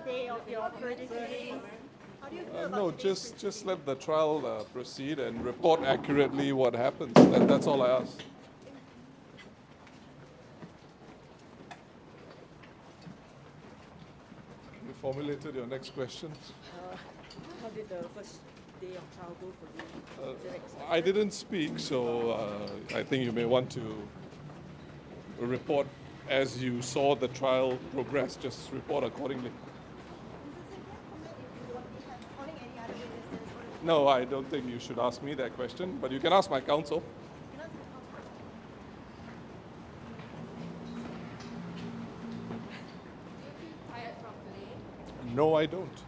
day of your proceedings? How do you feel about No, today's just let the trial proceed and report accurately what happens. That's all I ask. You formulated your next question. How did the first day of trial go for you? Was it expected? I didn't speak, so I think you may want to report as you saw the trial progress. Just report accordingly. No, I don't think you should ask me that question, but you can ask my counsel. No, I don't.